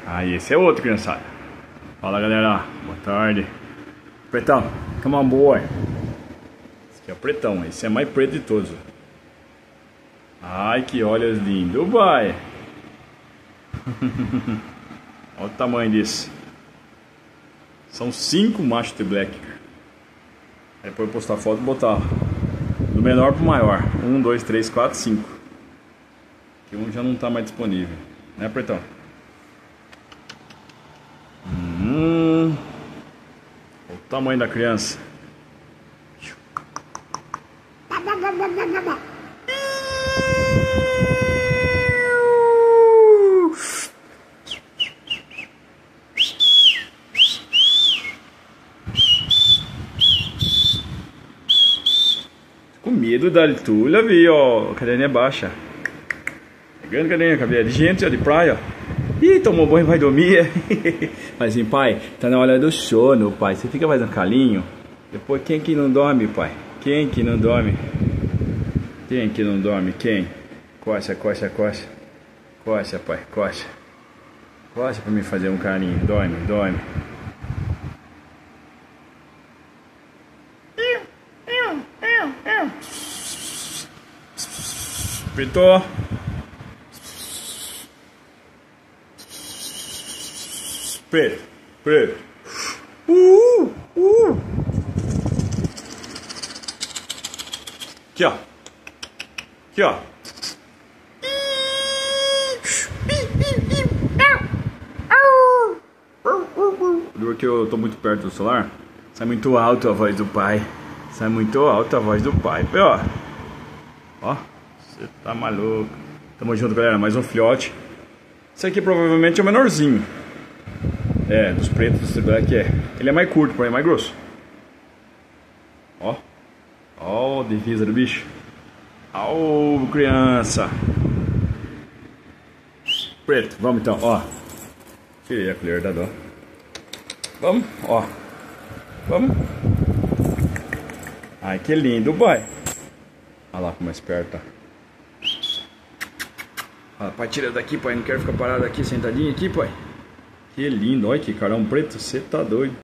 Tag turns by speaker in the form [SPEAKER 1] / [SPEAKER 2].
[SPEAKER 1] Aí, esse é outro, criançada. Fala, galera. Boa tarde. Pretão, come on, boy. Esse aqui é o pretão. Esse é mais preto de todos. Ai, que olhos lindos, vai. Olha o tamanho disso. São 5 machos de black. Aí depois eu postar foto e botar do menor pro maior. 1, 2, 3, 4, 5. Que um já não tá mais disponível, né, pretão? Olha o tamanho da criança. Com medo da altura, vi, ó, a cadelinha baixa. Pegando cadelinha, cabelo de gente, ó, de praia, ó. Ih, tomou banho, vai dormir. Mas assim, pai, tá na hora do sono, pai. Você fica mais um calinho. Depois, quem que não dorme, pai? Quem que não dorme? Quem que não dorme? Quem? Coxa, coxa, coxa. Coxa, pai, coxa. Coxa pra me fazer um carinho. Dorme, dorme. Preto. Preto, preto. Aqui, ó. Aqui, ó. Porque eu tô muito perto do celular. Sai muito alto a voz do pai. Sai muito alto a voz do pai. Ó. Ó. Você tá maluco. Tamo junto, galera. Mais um filhote. Esse aqui provavelmente é o menorzinho. É, dos pretos, do black é. Ele é mais curto, porém é mais grosso. Ó. Ó, a divisa do bicho. Ó, criança. Preto, vamos então, ó. Tirei a colher da dó. Vamos, ó. Vamos. Ai, que lindo, boy. Olha lá como é esperto, tá. Ó, pai, tira daqui, pai. Não quero ficar parado aqui, sentadinho aqui, pai. Que lindo, olha que carão preto, você tá doido.